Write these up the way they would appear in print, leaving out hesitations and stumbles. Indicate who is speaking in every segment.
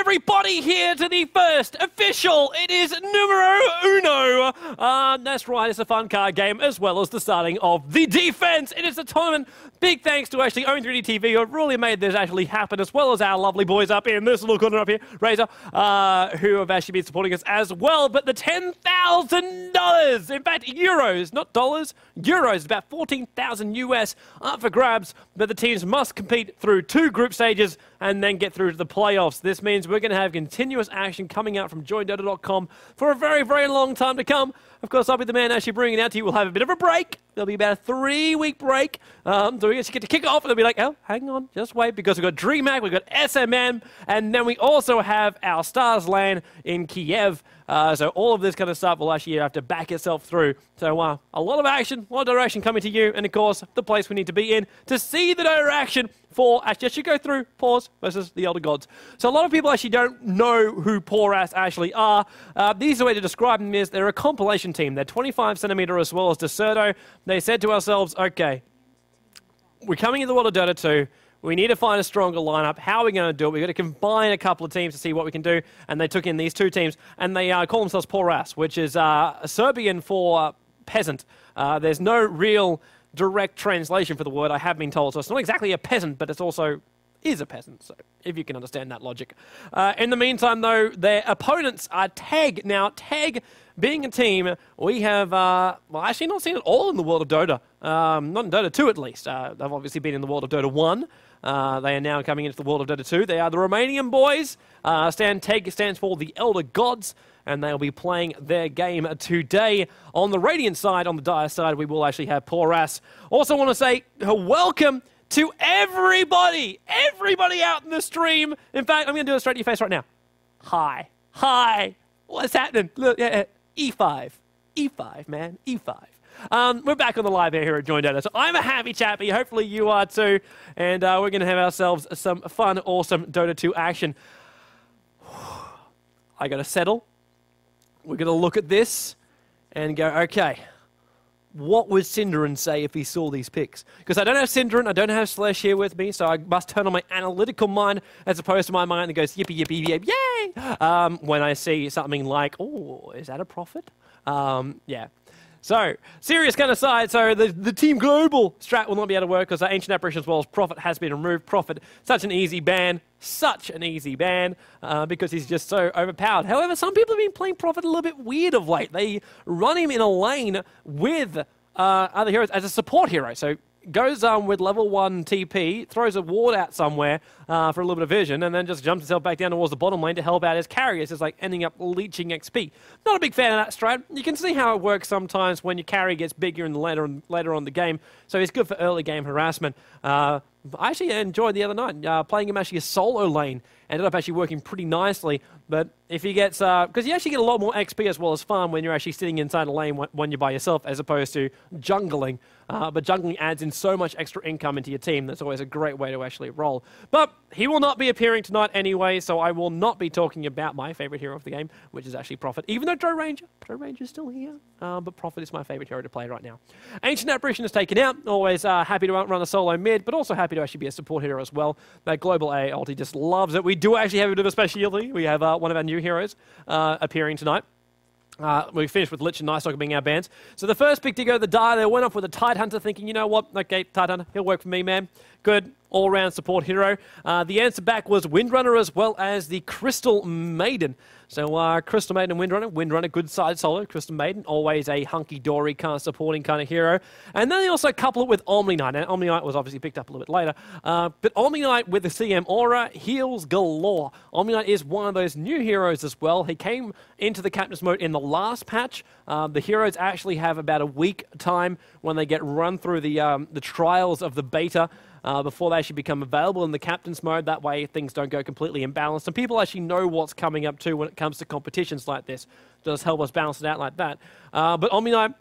Speaker 1: everybody here to the first official. It is numero uno. That's right, it's a fun card game as well as the starting of the defense. It is a tournament. Big thanks to actually Own3D TV who have really made this actually happen, as well as our lovely boys up here in this little corner up here, Razor, who have actually been supporting us as well. But the $10,000, in fact, euros, not dollars, euros, about 14,000 US up for grabs. But the teams must compete through 2 group stages and then get through to the playoffs. This means we're going to have continuous action coming out from joinDOTA.com for a very, very long time to come. Of course, I'll be the man actually bringing it out to you. We'll have a bit of a break. There'll be about a 3-week break. So we actually get to kick off, and they'll be like, oh, hang on, just wait, because we've got DreamHack, we've got SMM, and then we also have our Stars LAN in Kiev. So all of this kind of stuff will actually have to back itself through. So a lot of action, a lot of direction coming to you, and of course, the place we need to be in to see the direction for, actually, I should go through Pause versus the Elder Gods. So a lot of people actually don't know who Poras actually are. The easiest way to describe them is they're a compilation team. They're 25 centimeter as well as Deserto. They said to ourselves, okay, we're coming into the world of Dota 2. We need to find a stronger lineup. How are we going to do it? We've got to combine a couple of teams to see what we can do. And they took in these 2 teams, and they call themselves Poras, which is Serbian for peasant. There's no real direct translation for the word, I have been told. So it's not exactly a peasant, but it's also is a peasant, so if you can understand that logic. In the meantime, though, their opponents are TAG. Now, TAG being a team, we have, well, actually not seen it all in the world of Dota. Not in Dota 2, at least. They've obviously been in the world of Dota 1. They are now coming into the world of Dota 2. They are the Romanian boys. TAG stands for the Elder Gods, and they'll be playing their game today. On the Radiant side, on the Dire side, we will actually have Poras. Also want to say welcome to everybody out in the stream. In fact, I'm going to do it straight to your face right now. Hi. What's happening? Look, yeah, E5, man, E5. We're back on the live air here at joinDOTA, so I'm a happy chappy. Hopefully you are too, and we're going to have ourselves some fun, awesome Dota 2 action. I got to settle. We're going to look at this and go, okay, what would Synderen say if he saw these picks? Because I don't have Synderen, I don't have Slash here with me, so I must turn on my analytical mind as opposed to my mind that goes yippee, yippee, yippee, yay! When I see something like, oh, is that a Prophet? Yeah. So, serious kind of side, so the Team Global strat will not be able to work because Ancient Apparition as well as Prophet has been removed. Prophet, such an easy ban, because he's just so overpowered. However, some people have been playing Prophet a little bit weird of late. They run him in a lane with other heroes as a support hero. So goes with level 1 TP, throws a ward out somewhere for a little bit of vision, and then just jumps himself back down towards the bottom lane to help out his carriers. It's like ending up leeching XP. Not a big fan of that strat. You can see how it works sometimes when your carry gets bigger in the later on in the game. So it's good for early game harassment. I actually enjoyed the other night playing him actually a solo lane. Ended up actually working pretty nicely. But if he gets, because you actually get a lot more XP as well as farm when you're actually sitting inside a lane when you're by yourself as opposed to jungling. But jungling adds in so much extra income into your team. That's always a great way to actually roll. But he will not be appearing tonight anyway, so I will not be talking about my favorite hero of the game, which is actually Prophet. Even though Joe Ranger is still here, but Prophet is my favorite hero to play right now. Ancient Apparition is taken out. Always happy to run a solo mid, but also happy to actually be a support hero as well. That Global A ulti just loves it. We do actually have a bit of a specialty. We have one of our new heroes appearing tonight. We finished with Lich and Nice being our bans. So the first pick to go to the Dire, they went off with a Tidehunter thinking, you know what, okay, Tidehunter, he'll work for me, man. Good, all-round support hero. The answer back was Windrunner as well as the Crystal Maiden. So Crystal Maiden and Windrunner, good side solo. Crystal Maiden, always a hunky-dory kind of supporting kind of hero. And then they also couple it with Omni Knight. Now, Omni Knight was obviously picked up a little bit later. But Omni Knight with the CM Aura, heals galore. Omni Knight is one of those new heroes as well. He came into the Captain's mode in the last patch. The heroes actually have about a week time when they get run through the trials of the beta. Before they actually become available in the captain's mode. That way things don't go completely imbalanced. And people actually know what's coming up too when it comes to competitions like this. Does help us balance it out like that. But Omni Knight,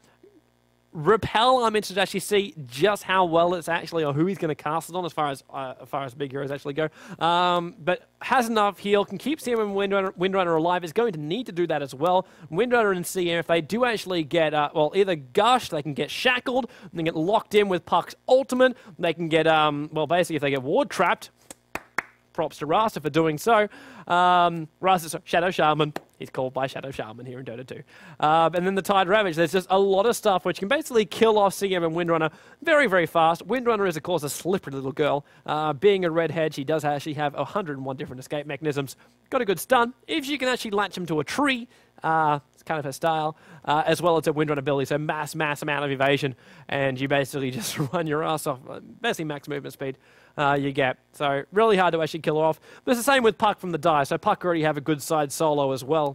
Speaker 1: Repel, I'm interested to actually see just how well it's actually, or who he's going to cast it on as far as big heroes actually go. But has enough heal, can keep CM and Windrunner alive, is going to need to do that as well. Windrunner and CM, if they do actually get, well, either gushed, they can get shackled, they can get locked in with Puck's ultimate, they can get, well, basically if they get ward trapped, props to Rasta for doing so. Rasta's Shadow Shaman. He's called by Shadow Shaman here in Dota 2. And then the Tide Ravage. There's just a lot of stuff which can basically kill off CM and Windrunner very, very fast. Windrunner is, of course, a slippery little girl. Being a redhead, she does actually have 101 different escape mechanisms. Got a good stun. If you can actually latch him to a tree, it's kind of her style, as well as a Windrunner ability. So mass amount of evasion, and you basically just run your ass off. Basically max movement speed you get. So really hard to actually kill her off. But it's the same with Puck from the Die. So Puck already have a good side solo as well.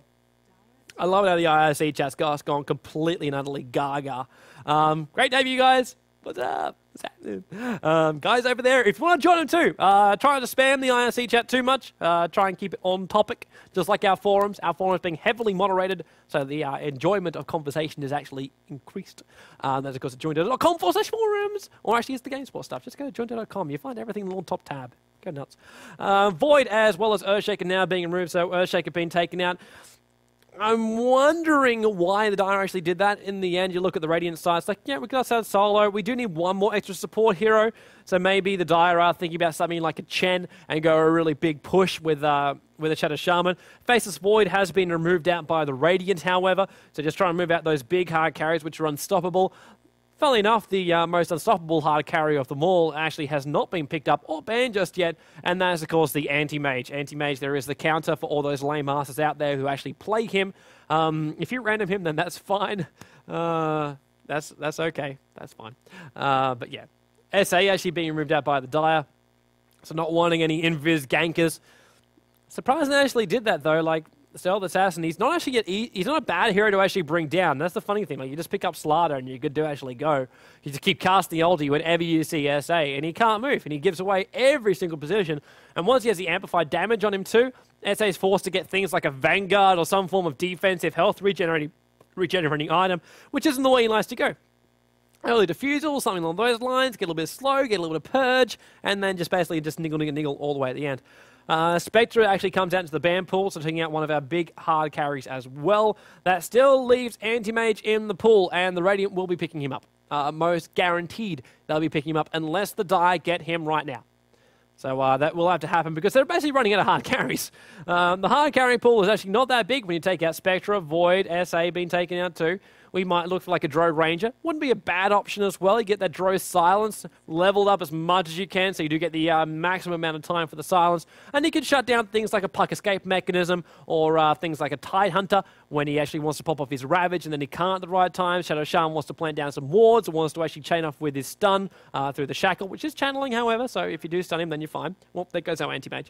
Speaker 1: I love how the IRC chat's gone completely and utterly gaga. Great debut, guys. What's up? What's happening? Guys over there, if you want to join them too, try not to spam the IRC chat too much. Try and keep it on topic, just like our forums. Our forums being heavily moderated, so the enjoyment of conversation is actually increased. That's, of course, at joinDOTA.com/forums, or actually it's the GameSport stuff. Just go to joinDOTA.com. You find everything in the little top tab. Go nuts. Void as well as Earthshaker now being removed, so Earthshaker being taken out. I'm wondering why the Dire actually did that. In the end, you look at the Radiant side, it's like, yeah, we got ourselves solo. We do need one more extra support hero. So maybe the Dire are thinking about something like a Chen and go a really big push with a Shadow Shaman. Faceless Void has been removed out by the Radiant, however. So just try and move out those big hard carries, which are unstoppable. Funnily enough, the most unstoppable hard carry of them all actually has not been picked up or banned just yet, and that is, of course, the Anti-Mage. Anti-Mage, there is the counter for all those lame asses out there who actually play him. If you random him, then that's fine. That's okay. That's fine. But yeah, SA actually being removed out by the Dire, so not wanting any invis gankers. Surprised they actually did that, though. Like, Stealth Assassin, he's not a bad hero to actually bring down. That's the funny thing. Like, you just pick up Slardar and you're good to actually go. You just keep casting ulti whenever you see SA, and he can't move, and he gives away every single position. And once he has the amplified damage on him too, SA is forced to get things like a Vanguard or some form of defensive health regenerating item, which isn't the way he likes to go. Early Diffusal, something along those lines, get a little bit slow, get a little bit of Purge, and then just basically just niggle all the way at the end. Spectre actually comes out into the ban pool, so taking out one of our big hard carries as well. That still leaves Anti-Mage in the pool, and the Radiant will be picking him up. Most guaranteed they'll be picking him up unless the Die get him right now. So that will have to happen because they're basically running out of hard carries. The hard carry pool is actually not that big when you take out Spectre, Void, SA being taken out too. We might look for like a Drow Ranger. Wouldn't be a bad option as well. You get that Drow Silence leveled up as much as you can, so you do get the maximum amount of time for the Silence. And you can shut down things like a Puck Escape mechanism or things like a Tide Hunter when he actually wants to pop off his Ravage and then he can't at the right time. Shadow Shaman wants to plant down some wards and wants to actually chain off with his stun through the Shackle, which is channeling, however, so if you do stun him, then you're fine. Well, there goes our Anti-Mage.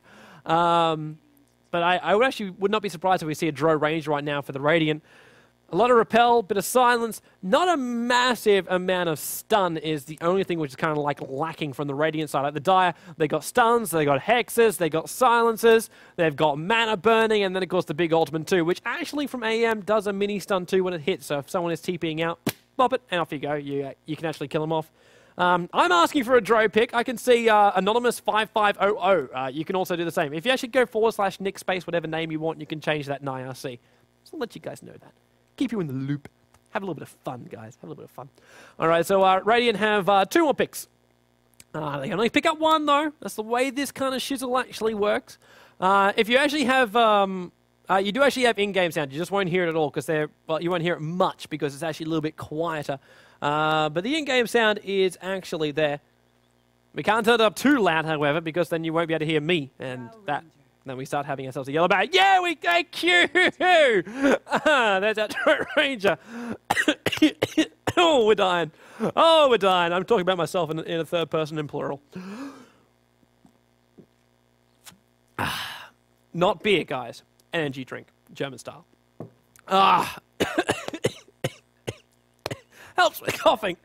Speaker 1: But I would not be surprised if we see a Drow Ranger right now for the Radiant. A lot of repel, bit of silence, not a massive amount of stun is the only thing which is kind of like lacking from the Radiant side. Like the Dire, they got stuns, they got hexes, they got silences, they've got mana burning, and then of course the big ultimate too, which actually from AM does a mini stun too when it hits. So if someone is TPing out, pop it, and off you go. You can actually kill them off. I'm asking for a Drow pick. I can see Anonymous 5500. You can also do the same. If you actually go / Nick space, whatever name you want, you can change that in IRC. So I'll let you guys know that. Keep you in the loop. Have a little bit of fun, guys. Have a little bit of fun. All right, so Radiant have 2 more picks. They can only pick up 1, though. That's the way this kind of shizzle actually works. If you actually have... you do actually have in-game sound. You just won't hear it at all because you won't hear it much because it's actually a little bit quieter. But the in-game sound is actually there. We can't turn it up too loud, however, because then you won't be able to hear me and that. Then we start having ourselves a yellow bag. Yeah, we thank you. There's that Drow Ranger. Oh, we're dying. Oh, we're dying. I'm talking about myself in a third person in plural. Not beer, guys. Energy drink, German style. Helps with coughing.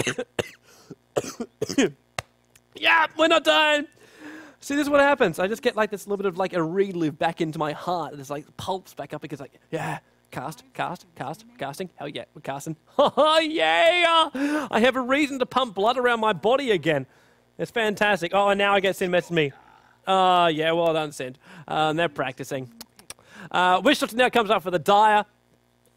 Speaker 1: Yeah, we're not dying. See, this is what happens. I just get like this little bit of like a relive back into my heart. There's like pulps back up because like, yeah, casting. Hell yeah, we're casting. Oh, yeah. I have a reason to pump blood around my body again. It's fantastic. Oh, and now I get Sin messaging me. Yeah, well done, Sin. They're practicing. Wish Doctor now comes up for the Dire.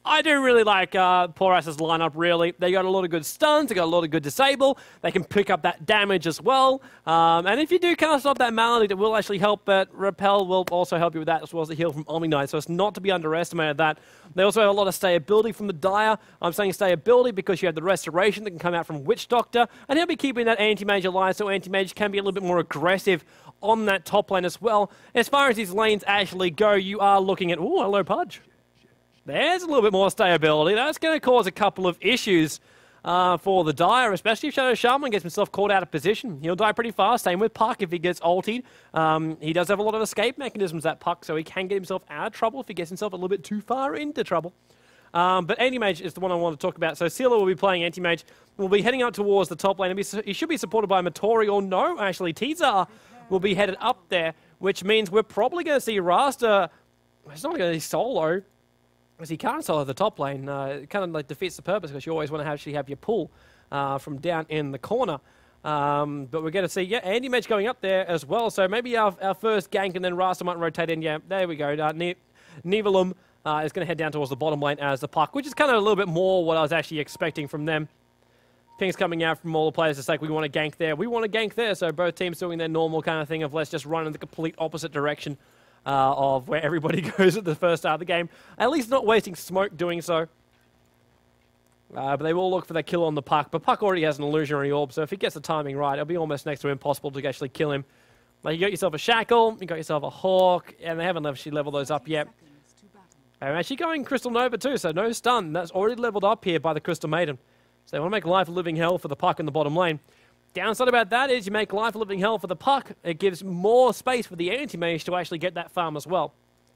Speaker 1: I do really like Poras's lineup, really. They got a lot of good stuns, they got a lot of good disable, they can pick up that damage as well. And if you do cast off that Malady, that will actually help, but Repel will also help you with that, as well as the heal from Omni Knight, so it's not to be underestimated that. They also have a lot of stayability from the Dire. I'm saying stayability because you have the Restoration that can come out from Witch Doctor, and he'll be keeping that Anti-Mage alive, so Anti-Mage can be a little bit more aggressive on that top lane as well. As far as these lanes actually go, you are looking at... Ooh, hello, Pudge. There's a little bit more stability. That's going to cause a couple of issues for the Dire, especially if Shadow Shaman gets himself caught out of position. He'll die pretty fast. Same with Puck if he gets ultied. He does have a lot of escape mechanisms, that Puck, so he can get himself out of trouble if he gets himself a little bit too far into trouble. But Anti-Mage is the one I want to talk about. So Sealer will be playing Anti-Mage. We'll be heading up towards the top lane. He should be supported by Matori, or no, actually, Tizar will be headed up there, which means we're probably going to see Rasta. He's not going to be solo, because he can't solo the top lane. It kind of like defeats the purpose, because you always want to actually have your pull from down in the corner. But we're going to see, yeah, Anti-Mage going up there as well. So maybe our first gank, and then Rasta might rotate in. Yeah, there we go. Nivelum is going to head down towards the bottom lane as the Puck, which is kind of a little bit more what I was actually expecting from them. Pings coming out from all the players. It's like, we want to gank there. We want to gank there. So both teams doing their normal kind of thing of let's just run in the complete opposite direction of where everybody goes at the first start of the game. At least not wasting smoke doing so. But they will look for that kill on the Puck. But Puck already has an illusionary orb, so if he gets the timing right, it'll be almost next to impossible to actually kill him. Like, you got yourself a Shackle, you got yourself a Hawk, and they haven't actually leveled those up yet. I'm actually going Crystal Nova too, so no stun. That's already leveled up here by the Crystal Maiden. So they want to make life a living hell for the Puck in the bottom lane. Downside about that is you make life a living hell for the Puck. It gives more space for the Anti-Mage to actually get that farm as well.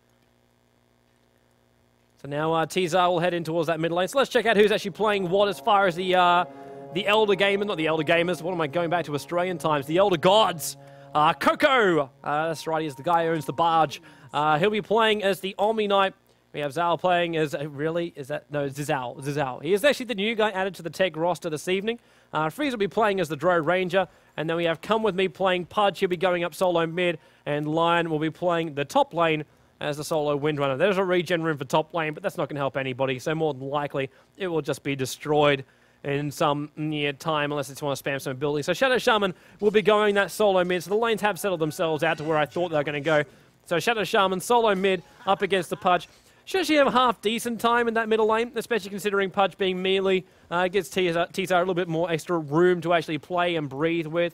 Speaker 1: So now Tizar will head in towards that middle lane. So let's check out who's actually playing what as far as the Elder Gamers, not the Elder Gamers. What am I going back to Australian times? The Elder Gods. Coco. That's right, he's the guy who owns the barge. He'll be playing as the Omni Knight. We have Zal playing as, really? Is that, no, Zizal. Zizal. He is actually the new guy added to the tech roster this evening. Freeze will be playing as the Dro Ranger. And then we have Come With Me playing Pudge. He'll be going up solo mid. And Lion will be playing the top lane as the solo Windrunner. There's a regen room for top lane, but that's not going to help anybody. So more than likely, it will just be destroyed in some near time, unless it's want to spam some ability. So Shadow Shaman will be going that solo mid. So the lanes have settled themselves out to where I thought they were going to go. So Shadow Shaman, solo mid, up against the Pudge. Should actually have a half-decent time in that middle lane, especially considering Pudge being melee. Gives Tizar a little bit more extra room to actually play and breathe with.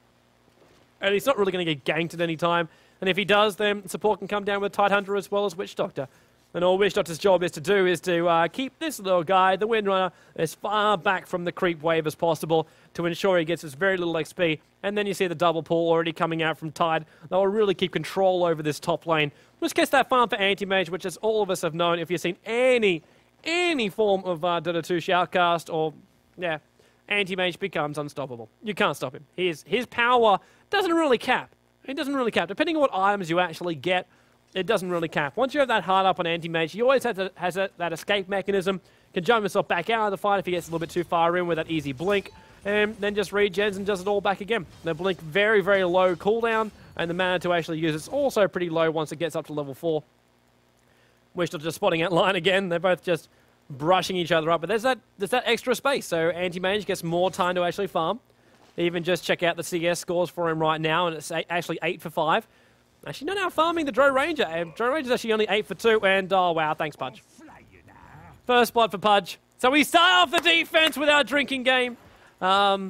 Speaker 1: And he's not really going to get ganked at any time. And if he does, then support can come down with Tidehunter as well as Witch Doctor. And all Witch Doctor's job is to keep this little guy, the Windrunner, as far back from the creep wave as possible to ensure he gets as very little XP. And then you see the double pull already coming out from Tide. They'll really keep control over this top lane, which gets that farm for Anti-Mage, which as all of us have known, if you've seen any form of Dota 2 shoutcast, or, yeah, Anti-Mage becomes unstoppable. You can't stop him. His power doesn't really cap. It doesn't really cap. Depending on what items you actually get, it doesn't really cap. Once you have that hard up on Anti-Mage, he always has that escape mechanism, can jump himself back out of the fight if he gets a little bit too far in with that easy blink, and then just regens and does it all back again. The blink very, very low cooldown, and the mana to actually use it's also pretty low once it gets up to level 4. We're still just spotting out line again. They're both just brushing each other up, but there's that extra space, so Anti-Mage gets more time to actually farm. Even just check out the CS scores for him right now, and it's actually 8 for 5. Actually, no, now farming the Dro Ranger. Dro Ranger's actually only 8 for 2, and oh wow, thanks Pudge. First blood for Pudge. So we start off the defense with our drinking game. Pudge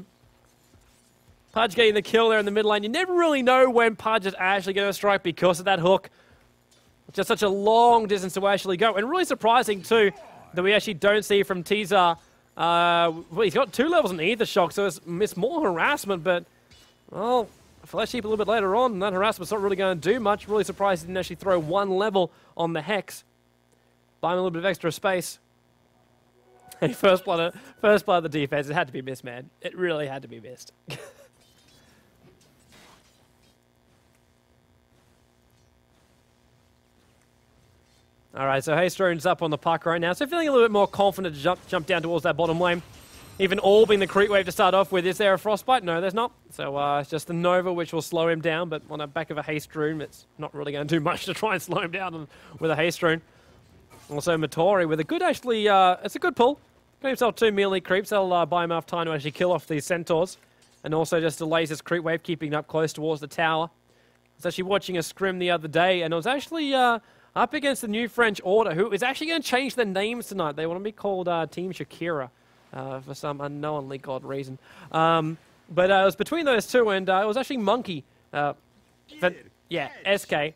Speaker 1: getting the kill there in the mid lane. You never really know when Pudge is actually going to strike because of that hook. It's just such a long distance to actually go, and really surprising too that we actually don't see from Tizar. Well, he's got 2 levels in Ether Shock, so it's more harassment, but, well, Flesh Heap a little bit later on, that harassment's not really going to do much. Really surprised he didn't actually throw 1 level on the Hex. Buy him a little bit of extra space. Hey, first blood of the defense, it had to be missed, man. It really had to be missed. All right, so Haystrune's up on the Puck right now, so feeling a little bit more confident to jump down towards that bottom lane. Even orbing the creep wave to start off with. Is there a Frostbite? No, there's not. So it's just the Nova, which will slow him down, but on the back of a Haystrune, it's not really going to do much to try and slow him down with a Haystrune. Also, Matori with a good, actually, it's a good pull. Got himself 2 melee creeps. That'll buy him enough time to actually kill off these centaurs. And also just delays his creep wave, keeping up close towards the tower. I was actually watching a scrim the other day, and it was actually up against the new French Order, who is actually going to change their names tonight. They want to be called Team Shakira for some unknownly god reason. But it was between those two, and it was actually Monkey. Yeah, SK.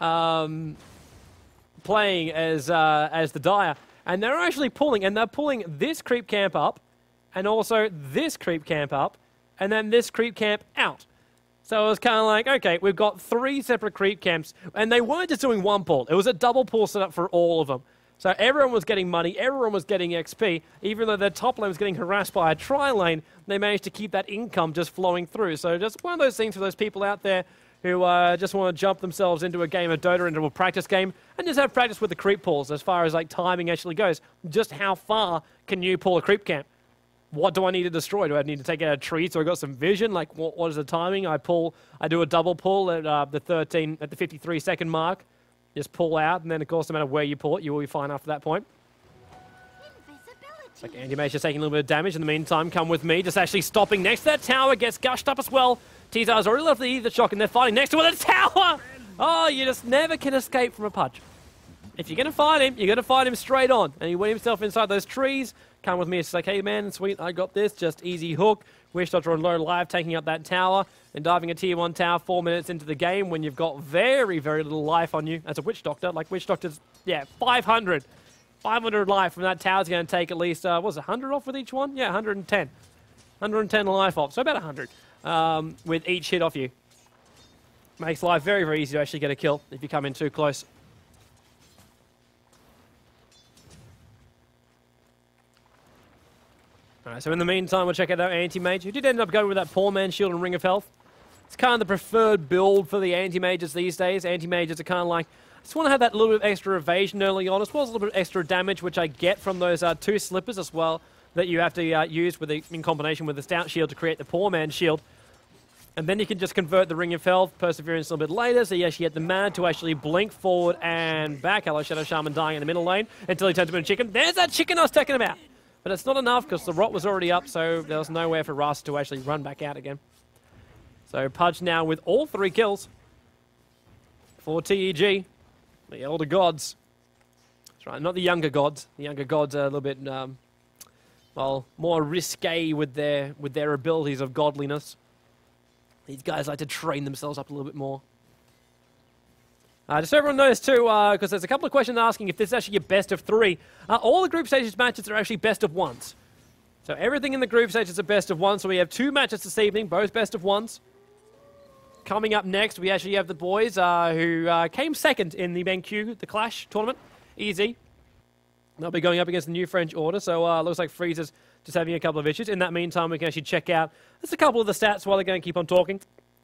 Speaker 1: Playing as the Dire. And they're actually pulling, and they're pulling this creep camp up, and also this creep camp up, and then this creep camp out. So it was kind of like, okay, we've got 3 separate creep camps, and they weren't just doing one pull. It was a double pull set up for all of them. So everyone was getting money, everyone was getting XP, even though their top lane was getting harassed by a tri-lane, they managed to keep that income just flowing through. So just one of those things for those people out there who just want to jump themselves into a game of Dota, into a practice game, and just have practice with the creep pulls as far as like timing actually goes. Just how far can you pull a creep camp? What do I need to destroy? Do I need to take out a tree so I got some vision? Like, what is the timing? I do a double pull at the 53-second mark. Just pull out, and then of course, no matter where you pull it, you will be fine after that point. Like Anti-Mage just taking a little bit of damage. In the meantime, come with me. Just actually stopping next to that tower. Gets gushed up as well. T-Zar's already left the ether shock, and they're fighting next to the tower. Oh, you just never can escape from a Pudge. If you're going to fight him, you're going to fight him straight on. And he went himself inside those trees. Come with me. It's like, hey, man, sweet, I got this. Just easy hook. joinDOTA on low live, taking up that tower and diving a tier 1 tower 4 minutes into the game when you've got very, very little life on you. As a Witch Doctor, like Witch Doctor's, yeah, 500. 500 life from that tower's going to take at least, what was it, 100 off with each one? Yeah, 110. 110 life off, so about 100 with each hit off you. Makes life very, very easy to actually get a kill if you come in too close. Alright, so in the meantime, we'll check out our Anti-Mage, who did end up going with that Poor Man's Shield and Ring of Health. It's kind of the preferred build for the Anti-Mages these days. Anti-Mages are kind of like, I just want to have that little bit of extra evasion early on, as well as a little bit of extra damage, which I get from those 2 slippers as well, that you have to use with in combination with the Stout Shield to create the Poor Man's Shield. And then you can just convert the Ring of Health, Perseverance a little bit later, so you actually get the mana to actually blink forward and back. Hello, Shadow Shaman dying in the middle lane until he turns into a chicken. There's that chicken I was talking about! But it's not enough because the rot was already up, so there was nowhere for Rust to actually run back out again. So Pudge now with all 3 kills for TEG, the Elder Gods. That's right, not the Younger Gods. The Younger Gods are a little bit, well, more risque with their abilities of godliness. These guys like to train themselves up a little bit more. Just so everyone knows too, because there's a couple of questions asking if this is actually your best of 3. All the group stages matches are actually best of 1s. So everything in the group stages are best of 1. So we have 2 matches this evening, both best of 1s. Coming up next, we actually have the boys who came second in the BenQ, the Clash tournament. Easy. They'll be going up against the new French Order, so looks like Freezer's just having a couple of issues. In that meantime, we can actually check out just a couple of the stats while they're going to keep on talking.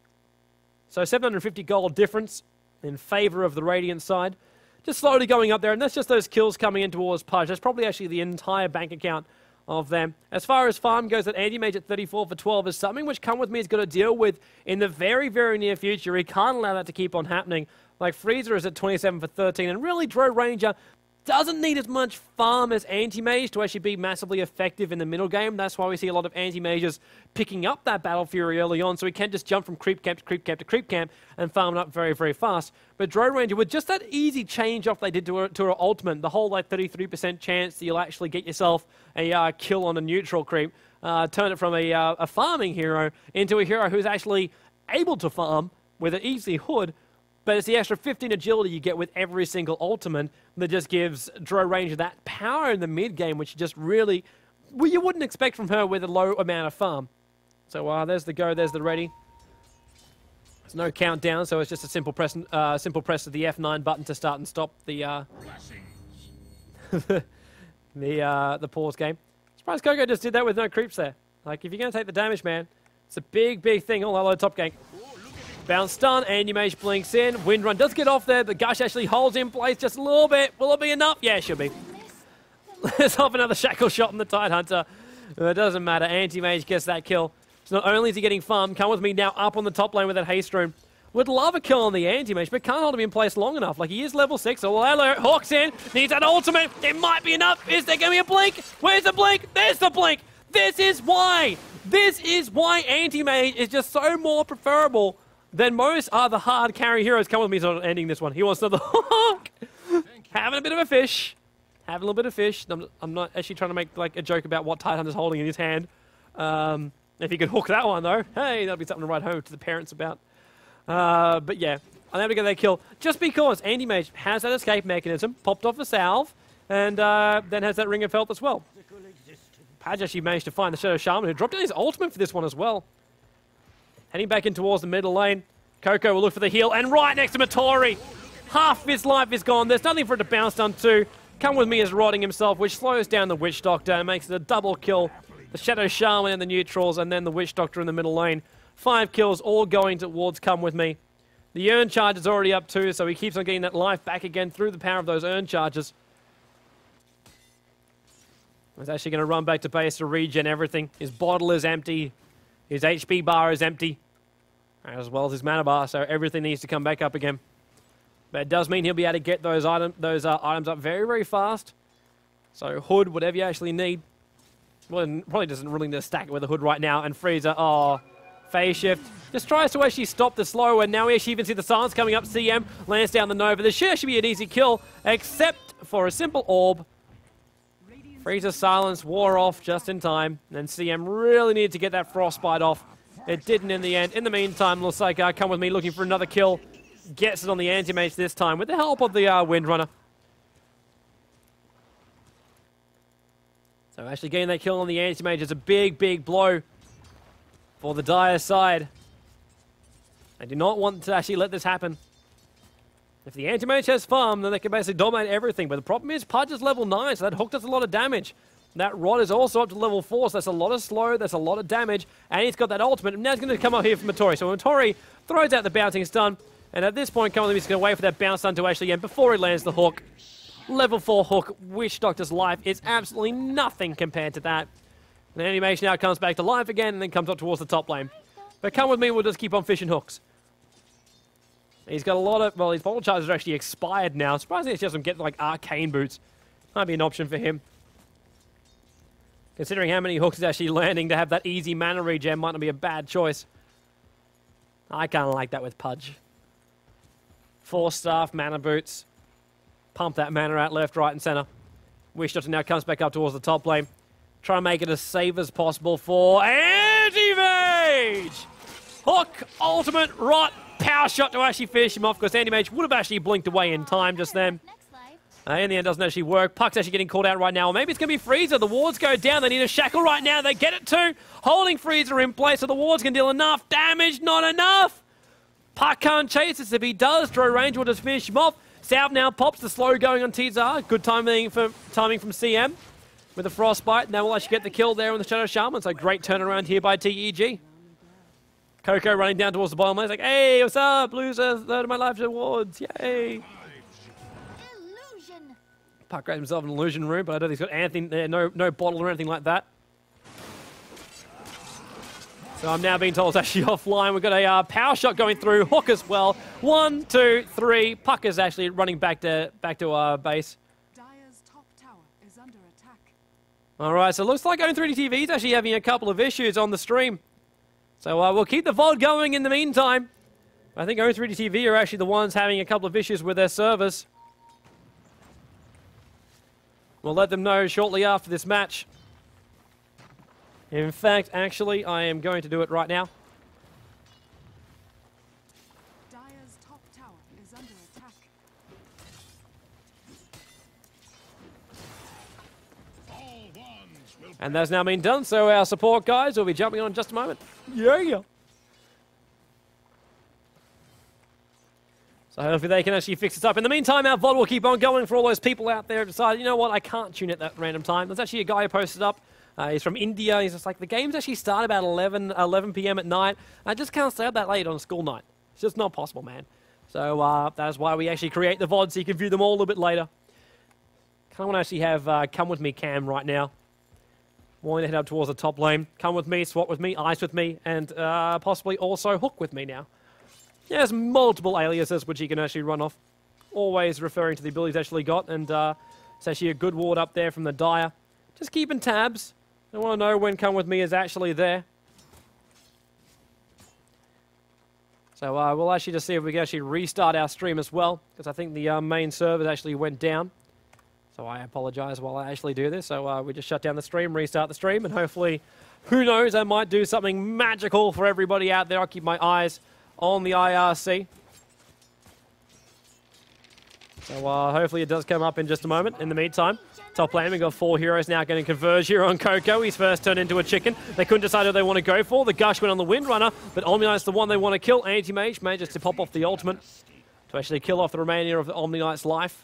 Speaker 1: So 750 gold difference in favor of the Radiant side. Just slowly going up there, and that's just those kills coming in towards Pudge. That's probably actually the entire bank account of them. As far as farm goes, that Anti-Mage at 34 for 12 is something which Come With Me is going to deal with in the very, very near future. He can't allow that to keep on happening. Like Freezer is at 27 for 13, and really Dro Ranger doesn't need as much farm as Anti-Mage to actually be massively effective in the middle game. That's why we see a lot of Anti-Mages picking up that Battle Fury early on, so he can just jump from creep camp to creep camp to creep camp and farm it up very, very fast. But Dro Ranger, with just that easy change off they did to her ultimate, the whole like 33% chance that you'll actually get yourself a kill on a neutral creep, turn it from a farming hero into a hero who's actually able to farm with an easy hood. But it's the extra 15 agility you get with every single ultimate that just gives Dro Ranger that power in the mid game, which just really, well, you wouldn't expect from her with a low amount of farm. So there's the go, there's the ready. There's no countdown, so it's just a simple press of the F9 button to start and stop the the pause game. Surprised Coco just did that with no creeps there. Like, if you're going to take the damage, man, it's a big, big thing. Oh, hello, top gank. Bounce stun, Anti-Mage blinks in. Windrun does get off there, but Gush actually holds in place just a little bit. Will it be enough? Yeah, it should be. Let's hop another Shackle Shot on the Tidehunter. It doesn't matter. Anti-Mage gets that kill. So not only is he getting farmed, Come With Me now up on the top lane with that haste rune. Would love a kill on the anti-mage, but can't hold him in place long enough. Like, he is level 6. So, hello, Hawk's in. Needs an ultimate. It might be enough. Is there going to be a blink? Where's the blink? There's the blink. This is why. This is why anti-mage is just so more preferable than most other hard carry heroes. Come with me, so I'm ending this one. He wants another Hawk. Having a bit of a fish. Having a little bit of fish. I'm not actually trying to make like a joke about what Tidehunter's holding in his hand. If he could hook that one, though, hey, that'll be something to write home to the parents about. But yeah, I'm able to get that kill just because anti-mage has that escape mechanism, popped off a salve, and then has that ring of health as well. Pudge actually managed to find the Shadow Shaman, who dropped in his ultimate for this one as well. Heading back in towards the middle lane. Coco will look for the heal, and right next to Matori. Half of his life is gone. There's nothing for it to bounce onto. Come with me is rotting himself, which slows down the Witch Doctor and makes it a double kill. The Shadow Shaman and the neutrals, and then the Witch Doctor in the middle lane. 5 kills, all going towards Come With Me. The Urn Charge is already up too, so he keeps on getting that life back again through the power of those Urn Charges. He's actually going to run back to base to regen everything. His bottle is empty. His HP bar is empty. As well as his mana bar, so everything needs to come back up again. But it does mean he'll be able to get those items up very, very fast. So Hood, whatever you actually need. Well, probably doesn't really need to stack it with a Hood right now. And Freezer, oh, phase shift. Just tries to actually stop the slow, and now we actually even see the silence coming up. CM lands down the Nova. This should actually be an easy kill, except for a simple orb. Freezer's silence wore off just in time, and CM really needed to get that Frostbite off. It didn't in the end. In the meantime, looks like Come With Me looking for another kill. Gets it on the anti-mage this time with the help of the Windrunner. So actually getting that kill on the anti-mage is a big, big blow for the Dire side. They do not want to actually let this happen. If the anti-mage has farm, then they can basically dominate everything. But the problem is Pudge is level 9, so that hook does a lot of damage. That Rod is also up to level 4, so that's a lot of slow, that's a lot of damage. And he's got that ultimate, and now he's going to come up here for Matori. So Matori throws out the bouncing stun, and at this point, he's going to wait for that bounce stun to actually end before he lands the hook. Level 4 hook, Witch Doctor's life is absolutely nothing compared to that. And the animation now comes back to life again, and then comes up towards the top lane. But Come With Me, we'll just keep on fishing hooks. He's got a lot of, well, his bottle charges are actually expired now. Surprisingly, he doesn't get like arcane boots. Might be an option for him. Considering how many hooks he's actually landing, to have that easy mana regen might not be a bad choice. I kind of like that with Pudge. 4 staff, mana boots. Pump that mana out left, right, and center. Witch Doctor now comes back up towards the top lane. Try and make it as safe as possible for anti-mage! Hook, ultimate, rot, power shot to actually finish him off, because anti-mage would have actually blinked away in time just then. In the end, doesn't actually work. Puck's actually getting called out right now. Or maybe it's going to be Freezer. The wards go down. They need a shackle right now. They get it too. Holding Freezer in place, so the wards can deal enough damage. Not enough. Puck can't chase this. If he does, Draw Range will just finish him off. South now pops the slow going on Tizar. Good timing from CM with a Frostbite. Now we'll actually get the kill there on the Shadow Shaman. So great turnaround here by TEG. Coco running down towards the bottom lane. He's like, hey, what's up? Loser, third of my life awards. Yay. Puck grabs himself an illusion room, but I don't think he's got anything there, no bottle or anything like that. So I'm now being told it's actually offline. We've got a power shot going through, hook as well. 1, 2, 3. Puck is actually running back to our base.
Speaker 2: Dire's top tower is under attack.
Speaker 1: All right, so it looks like Own3D TV is actually having a couple of issues on the stream. So we'll keep the VOD going in the meantime. I think Own3D TV are actually the ones having a couple of issues with their servers. We'll let them know shortly after this match. In fact, actually, I am going to do it right now.
Speaker 2: Dire's top tower is under attack.
Speaker 1: And that's now been done, so our support guys will be jumping on in just a moment. Yeah. So hopefully they can actually fix this up. In the meantime, our VOD will keep on going for all those people out there who decide, you know what, I can't tune at that random time. There's actually a guy who posted up. He's from India. He's just like, the games actually start about 11 p.m. at night. I just can't stay up that late on a school night. It's just not possible, man. So that's why we actually create the VOD, so you can view them all a little bit later. Kind of want to actually have Come With Me cam right now. Wanting to head up towards the top lane. Come with me, swap with me, ice with me, and possibly also hook with me now. He has multiple aliases which he can actually run off. Always referring to the abilities actually got, and it's actually a good ward up there from the Dire. Just keeping tabs. I want to know when Come With Me is actually there. So we'll actually just see if we can actually restart our stream as well, because I think the main server actually went down. So I apologize while I actually do this. So we just shut down the stream, restart the stream, and hopefully, who knows, I might do something magical for everybody out there. I'll keep my eyes on the IRC. So hopefully it does come up in just a moment. In the meantime, top lane, we've got 4 heroes now getting converged here on Coco. He's first turned into a chicken. They couldn't decide who they want to go for. The Gush went on the Windrunner, but Omni-Knight's the one they want to kill. Anti-Mage manages to pop off the ultimate to actually kill off the remainder of the Omni-Knight's life.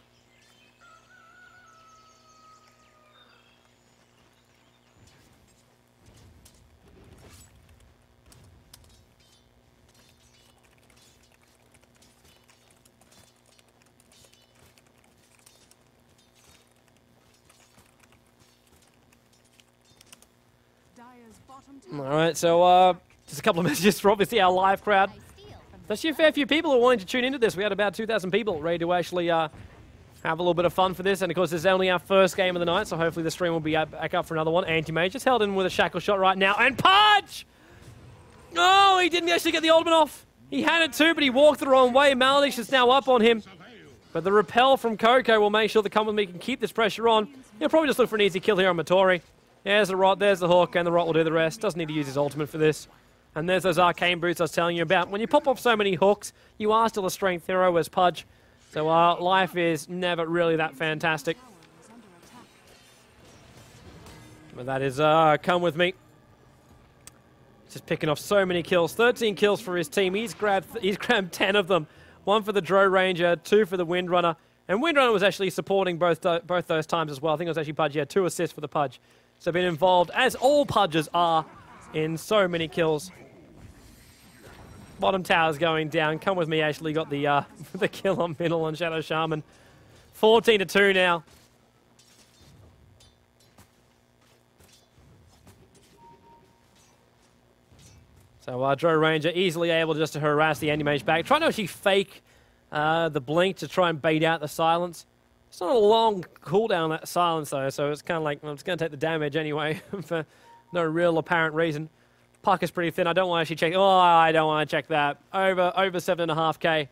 Speaker 1: Alright, so just a couple of messages for obviously our live crowd. There's actually a fair few people who are wanting to tune into this. We had about 2,000 people ready to actually have a little bit of fun for this. And of course, this is only our first game of the night, so hopefully the stream will be back up for another one. Anti-Mage just held in with a shackle shot right now. And Pudge! Oh, he didn't actually get the ultimate off. He had it too, but he walked the wrong way. Malediction is now up on him. But the repel from Coco will make sure the Come With Me can keep this pressure on. He'll probably just look for an easy kill here on Matori. There's the rot, there's the hook, and the rot will do the rest. Doesn't need to use his ultimate for this. And there's those arcane boots I was telling you about. When you pop off so many hooks, you are still a strength hero as Pudge. So life is never really that fantastic. But that is Come With Me. Just picking off so many kills. 13 kills for his team. He's grabbed 10 of them. 1 for the Dro Ranger, 2 for the Windrunner. And Windrunner was actually supporting both those times as well. I think it was actually Pudge. He had 2 assists for the Pudge. So been involved, as all Pudges are, in so many kills. Bottom tower's going down. Come With Me actually got the the kill on middle on Shadow Shaman. 14-2 now. So Dro Ranger easily able just to harass the Anti-Mage back. Trying to actually fake the blink to try and bait out the silence. It's not a long cooldown, that silence, though, so it's kind of like, well, it's going to take the damage anyway for no real apparent reason. Puck is pretty thin. I don't want to actually check. Oh, I don't want to check that. Over 7.5k.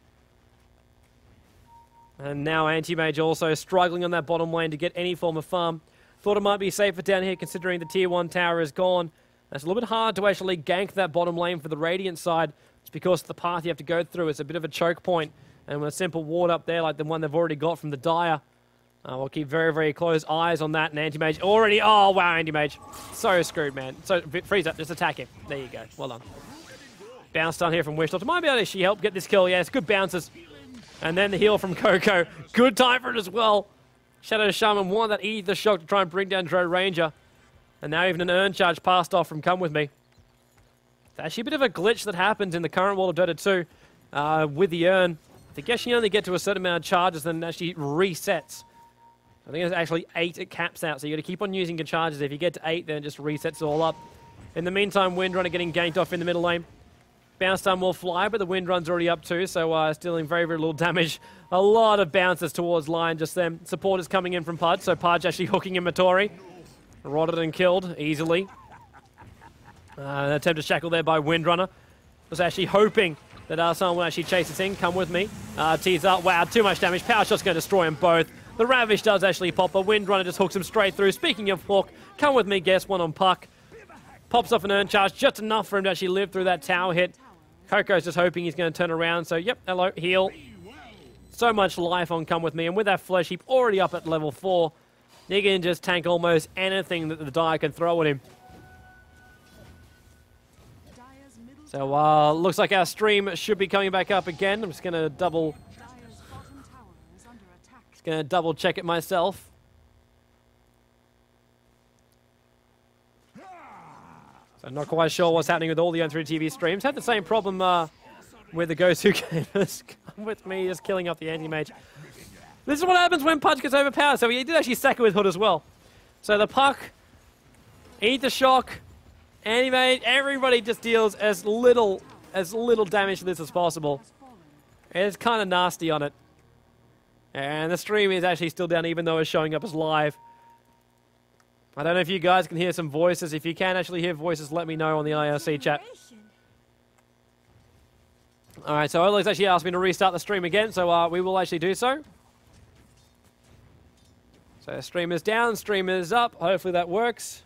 Speaker 1: And now Anti-Mage also struggling on that bottom lane to get any form of farm. Thought it might be safer down here considering the tier 1 tower is gone. It's a little bit hard to actually gank that bottom lane for the Radiant side. It's because the path you have to go through is a bit of a choke point. And with a simple ward up there like the one they've already got from the Dire, we'll keep very, very close eyes on that. And Anti-Mage already... Oh, wow, Anti-Mage. So screwed, man. So, freeze up. Just attack him. There you go. Well done. Bounce down here from WishDOTA. Might be able to actually help get this kill. Yes, good bounces. And then the heal from Coco. Good time for it as well. Shadow Shaman wanted that Ether Shock to try and bring down Dro Ranger. And now even an Urn Charge passed off from Come With Me. It's actually a bit of a glitch that happens in the current world of Dota 2 with the Urn. I guess you only get to a certain amount of charges and it actually resets. I think it's actually 8 it caps out, so you got to keep on using your charges. If you get to 8, then it just resets it all up. In the meantime, Windrunner getting ganked off in the middle lane. Bounce stun will fly, but the Windrunner's already up too, so it's dealing very, very little damage. A lot of bounces towards line just then. Support is coming in from Pudge, so Pudge actually hooking in Matori. Rotted and killed easily. An attempt to shackle there by Windrunner. Was actually hoping that someone will actually chase this in. Come With Me. Tease up. Wow, too much damage. Power Shot's going to destroy them both. The Ravish does actually pop. The Windrunner just hooks him straight through. Speaking of hook, Come With Me guess one on Puck. Pops off an Urn Charge. Just enough for him to actually live through that tower hit. Coco's just hoping he's going to turn around. So, yep, hello, heal. So much life on Come With Me. And with that Flesh Heap already up at level 4, he can just tank almost anything that the Dire can throw at him. So, looks like our stream should be coming back up again. I'm just going to double check it myself. So I'm not quite sure what's happening with all the Own3 TV streams. Had the same problem with the Gosu gamers. Come With Me just killing off the Anti-Mage. This is what happens when Pudge gets overpowered. So he did actually stack it with Hood as well. So the Puck, Ether Shock, Anti-Mage, everybody just deals as little as little damage to this as possible.
Speaker 2: has fallen.
Speaker 1: It's kind of nasty on it. And the stream is actually still down even though it's showing up as live. I don't know if you guys can hear some voices. If you can actually hear voices, let me know on the IRC chat. Alright, so Oleg's actually asked me to restart the stream again, so we will actually do so. So stream is down, stream is up. Hopefully that works.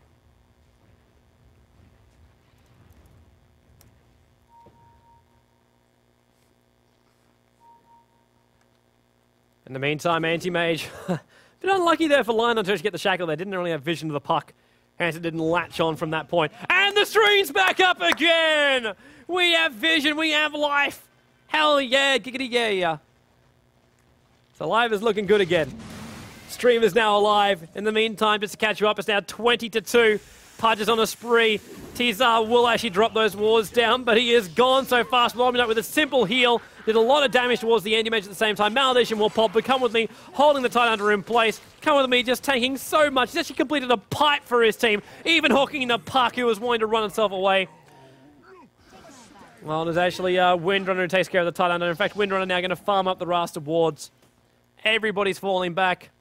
Speaker 1: In the meantime, Anti-Mage, bit unlucky there for Lion to get the shackle. They didn't really have vision of the puck. Hence it didn't latch on from that point. And the stream's back up again! We have vision, we have life. Hell yeah, giggity yeah. So live is looking good again. Stream is now alive. In the meantime, just to catch you up, it's now 20-2. Pudge is on a spree. Tizar will actually drop those wards down, but he is gone so fast. Warming up with a simple heal. Did a lot of damage towards the Anti-Mage at the same time. Malediction will pop, but come with me, holding the Tidehunter in place. Come with me, just taking so much. He's actually completed a pipe for his team, even hooking the puck, who was wanting to run himself away. Well, there's actually Windrunner who takes care of the Tidehunter. In fact, Windrunner now going to farm up the Rasta wards. Everybody's falling back.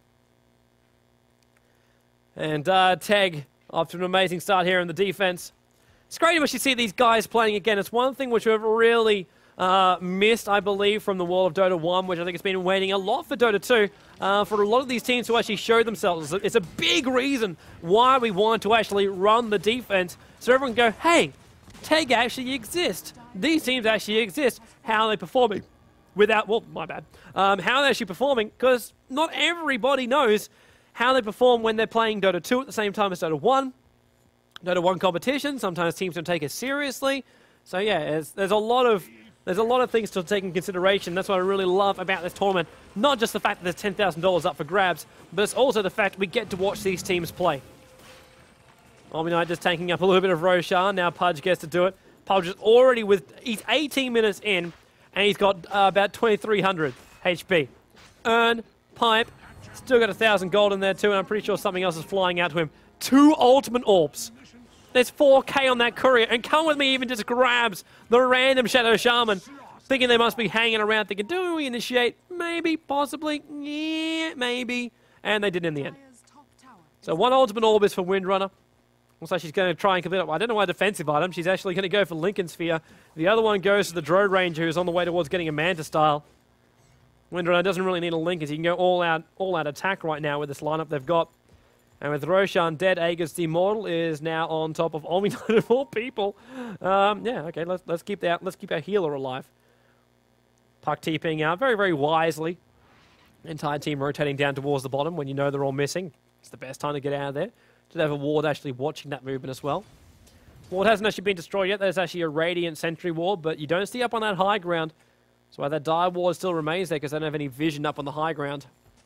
Speaker 1: And Teg, off to an amazing start here in the defense. It's great to actually see these guys playing again. It's one thing which we've really missed, I believe, from the world of Dota 1, which I think has been waiting a lot for Dota 2, for a lot of these teams to actually show themselves. It's a big reason why we want to actually run the defense, so everyone can go, hey, Teg actually exists. These teams actually exist. How are they performing? Without, well, my bad. How are they actually performing? Because not everybody knows how they perform when they're playing Dota 2 at the same time as Dota 1. Dota 1 competition, sometimes teams don't take it seriously. So yeah, there's a lot of things to take in consideration. That's what I really love about this tournament. Not just the fact that there's $10,000 up for grabs, but it's also the fact we get to watch these teams play. Omni just taking up a little bit of Roshan. Now Pudge gets to do it. Pudge is already he's 18 minutes in, and he's got about 2,300 HP. Earn, pipe, still got 1,000 gold in there too, and I'm pretty sure something else is flying out to him. 2 ultimate orbs. There's 4K on that courier, and Come With Me even just grabs the random Shadow Shaman, thinking they must be hanging around, thinking, do we initiate? Maybe, possibly, yeah, maybe. And they did in the end. So 1 ultimate orb is for Windrunner. Looks like she's going to try and complete it. I don't know why defensive item. She's actually going to go for Lincoln Sphere. The other one goes to the Drone Ranger, who's on the way towards getting a Manta style. Windrunner doesn't really need a Lincoln. He can go all out attack right now with this lineup they've got. And with Roshan dead, Aegis the Immortal is now on top of Omni-Knight of all people. Yeah, okay, let's keep our healer alive. Puck TPing out very, very wisely. Entire team rotating down towards the bottom when you know they're all missing. It's the best time to get out of there. Should have a ward actually watching that movement as well. Ward hasn't actually been destroyed yet. There's actually a Radiant Sentry ward, but you don't see up on that high ground. So that Dire ward still remains there because they don't have any vision up on the high ground.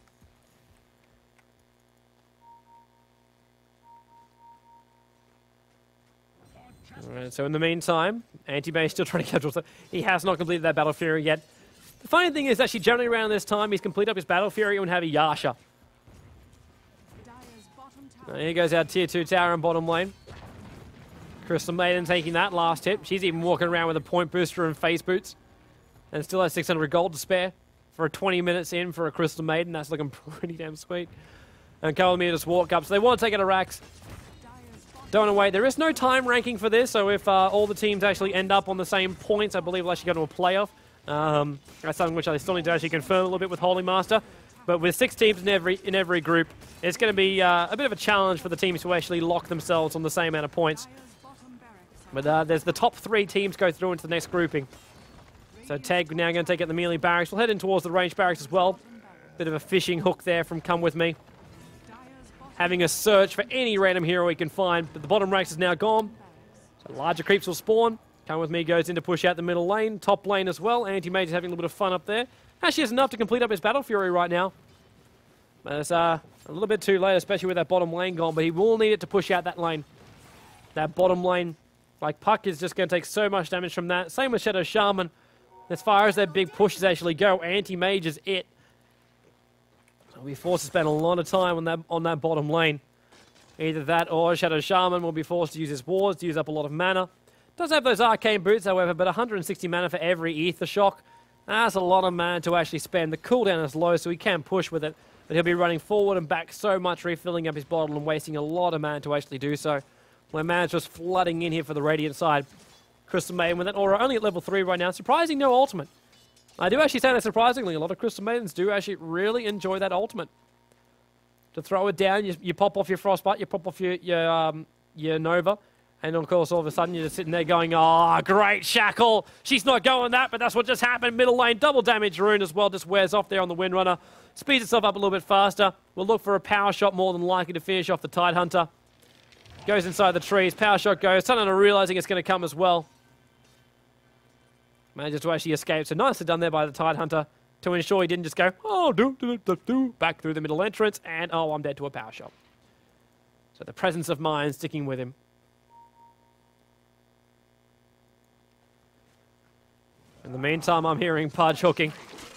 Speaker 1: Alright, so in the meantime, Anti-Mage still trying to capture. He has not completed that Battle Fury yet. The funny thing is, actually, generally around this time, he's completed up his Battle Fury and have a Yasha. Here goes our tier 2 tower in bottom lane. Crystal Maiden taking that last hit. She's even walking around with a point booster and face boots. And still has 600 gold to spare for 20 minutes in for a Crystal Maiden. That's looking pretty damn sweet. And Kalamir just walk up. So they want to take it to Rax. Don't want to wait. There is no time ranking for this. So if all the teams actually end up on the same points, I believe we'll actually go to a playoff. That's something which I still need to actually confirm a little bit with Holy Master. But with 6 teams in every group, it's going to be a bit of a challenge for the teams to actually lock themselves on the same amount of points. But there's the top 3 teams go through into the next grouping. So Tag now going to take out the melee barracks. We'll head in towards the ranged barracks as well. Bit of a fishing hook there from Come With Me. Having a search for any random hero he can find, but the bottom ranks is now gone. So larger creeps will spawn. Come With Me goes in to push out the middle lane, top lane as well. Anti-Mage is having a little bit of fun up there. Actually has enough to complete up his Battle Fury right now. But it's a little bit too late, especially with that bottom lane gone, but he will need it to push out that lane. That bottom lane, like Puck is just going to take so much damage from that. Same with Shadow Shaman. As far as that big pushes actually go, Anti-Mage is it. So we'll be forced to spend a lot of time on that bottom lane. Either that or Shadow Shaman will be forced to use his wards to use up a lot of mana. Does have those arcane boots, however, but 160 mana for every Ether Shock. That's a lot of mana to actually spend. The cooldown is low, so he can push with it. But he'll be running forward and back so much, refilling up his bottle and wasting a lot of mana to actually do so. My mana's just flooding in here for the Radiant side. Crystal Maiden with that aura only at level 3 right now. Surprising, no ultimate. I do actually say that surprisingly. A lot of Crystal Maidens do actually really enjoy that ultimate. To throw it down, you pop off your Frostbite, you pop off your Nova. And of course, all of a sudden, you're just sitting there going, oh, great Shackle. She's not going that, but that's what just happened. Middle lane, double damage rune as well, just wears off there on the Windrunner. Speeds itself up a little bit faster. We'll look for a power shot more than likely to finish off the Tidehunter. Goes inside the trees, power shot goes. Suddenly realizing it's going to come as well. Manages to actually escape. So nicely done there by the Tidehunter to ensure he didn't just go, oh, back through the middle entrance, and oh, I'm dead to a power shot. So the presence of mind sticking with him. In the meantime, I'm hearing Pudge hooking.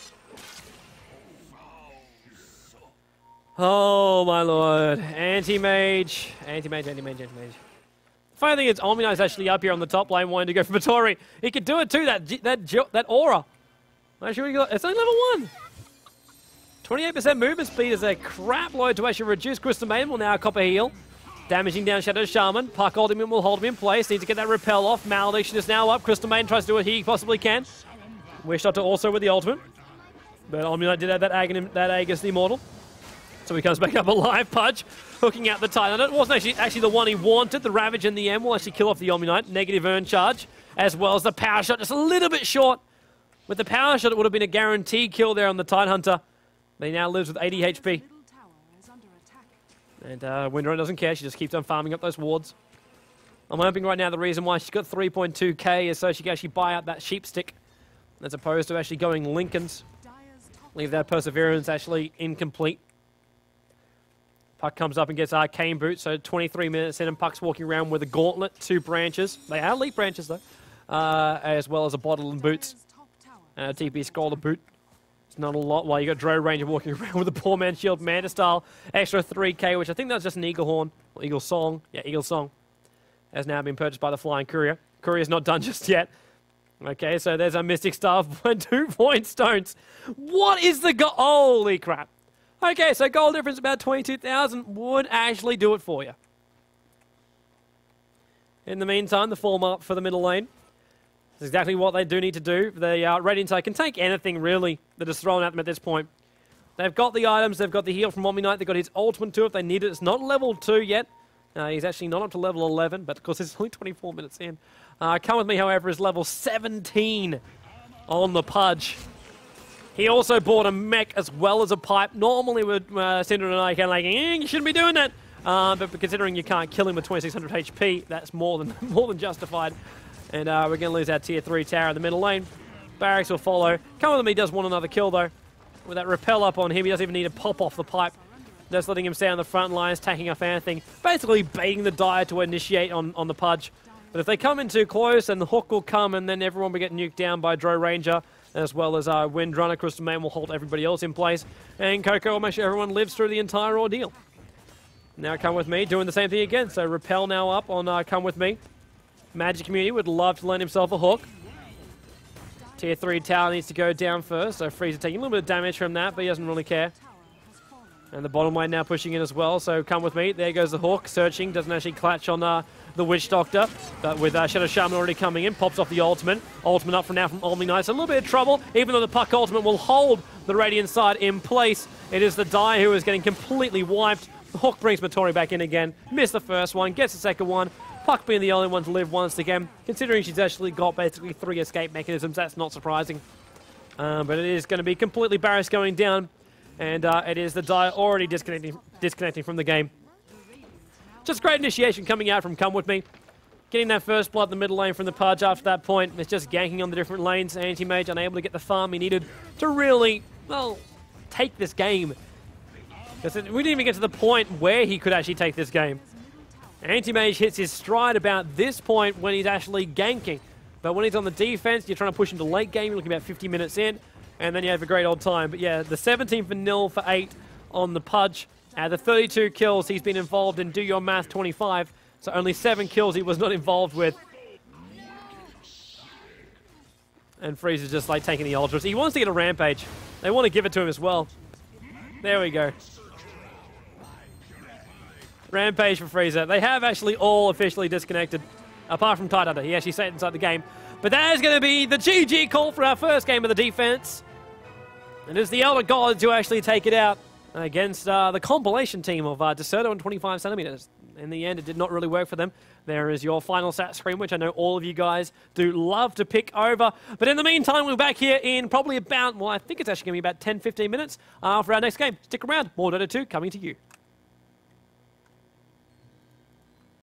Speaker 1: Oh, my lord. Anti-mage. Anti-mage. Funny thing is, Omni's actually up here on the top lane wanting to go for Matori. He could do it too, that aura. Actually, it's only level 1. 28% movement speed is a crap load to actually reduce. Crystal Maiden will now copper heal. Damaging down Shadow Shaman. Puck Ultimate will hold him in place. Needs to get that repel off. Malediction is now up. Crystal Maiden tries to do what he possibly can. WishDOTA also with the ultimate. But Omni did have that Aegis the Immortal. So he comes back up alive. Pudge hooking out the Titan. It wasn't actually the one he wanted. The Ravage and the M will actually kill off the Omni-Knight. Negative earn charge. As well as the power shot. Just a little bit short. With the power shot, it would have been a guaranteed kill there on the Tidehunter. But he now lives with 80 HP. And Windrunner doesn't care. She just keeps on farming up those wards. I'm hoping right now the reason why she's got 3.2k is so she can actually buy out that sheep stick, as opposed to actually going Lincolns. Leave that Perseverance actually incomplete. Puck comes up and gets Arcane Boot, so 23 minutes in, and Puck's walking around with a Gauntlet, 2 branches. They are elite branches, though. As well as a bottle and boots. TP Scholar Boot. It's not a lot, while you got Dro Ranger walking around with a Poor Man's Shield, Manta Style, extra 3k, which I think that's just an Eagle Horn, or Eagle Song. Yeah, Eagle Song. Has now been purchased by the Flying Courier. Courier's not done just yet. Okay, so there's a Mystic Staff, 2 point stones. What is the goal? Holy crap. Okay, so goal difference about 22,000 would actually do it for you. In the meantime, the form up for the middle lane. That's exactly what they do need to do. The Radiant side can take anything, really, that is thrown at them at this point. They've got the items, they've got the heal from Omni-Knight, they've got his ultimate too if they need it. It's not level 2 yet. He's actually not up to level 11, but of course it's only 24 minutes in. Come With Me, however, is level 17 on the Pudge. He also bought a mech as well as a pipe. Normally, Cinder and I kind of like, you shouldn't be doing that. But considering you can't kill him with 2600 HP, that's more than justified. And we're going to lose our tier 3 tower in the middle lane. Barracks will follow. Come With Me does want another kill, though. With that repel up on him, he doesn't even need to pop off the pipe. Just letting him stay on the front lines, tacking off anything. Basically baiting the Dire to initiate on the Pudge. But if they come in too close, then the hook will come, and then everyone will get nuked down by Dro Ranger, as well as Windrunner. Crystal Maiden will hold everybody else in place. And Coco will make sure everyone lives through the entire ordeal. Now Come With Me, doing the same thing again. So Repel now up on Come With Me. Magic Community would love to lend himself a hook. Tier 3 tower needs to go down first, so Freezer taking a little bit of damage from that, but he doesn't really care. And the bottom lane now pushing in as well, so Come With Me. There goes the hook, searching, doesn't actually clutch on the Witch Doctor. But with Shadow Shaman already coming in, pops off the ultimate. Ultimate up for now from Omni-Knight. So a little bit of trouble, even though the Puck ultimate will hold the Radiant side in place. It is the Dire who is getting completely wiped. The hook brings Matori back in again. Missed the first one, gets the second one. Puck being the only one to live once again. Considering she's actually got basically 3 escape mechanisms, that's not surprising. But it is going to be completely Barris going down. And it is the Dire already disconnecting from the game. Just great initiation coming out from Come With Me. Getting that first blood in the middle lane from the Pudge after that point. It's just ganking on the different lanes. Anti-Mage unable to get the farm he needed to really, well, take this game. We didn't even get to the point where he could actually take this game. Anti-Mage hits his stride about this point when he's actually ganking. But when he's on the defense, you're trying to push him to late game. You're looking about 50 minutes in. And then you have a great old time. But yeah, the 17 for 0 for 8 on the Pudge. The 32 kills he's been involved in, do your math, 25. So only 7 kills he was not involved with. And Freeze's just like taking the ultras. He wants to get a rampage. They want to give it to him as well. There we go. Rampage for Freezer. They have actually all officially disconnected, apart from Tidehunter. He actually stayed inside the game. But that is going to be the GG call for our first game of the defense. And it's the Elder Gods who actually take it out against the compilation team of Deserto and 25 centimeters. In the end, it did not really work for them. There is your final stat screen, which I know all of you guys do love to pick over. But in the meantime, we're back here in probably about, well, I think it's actually going to be about 10-15 minutes for our next game. Stick around. More Dota 2 coming to you.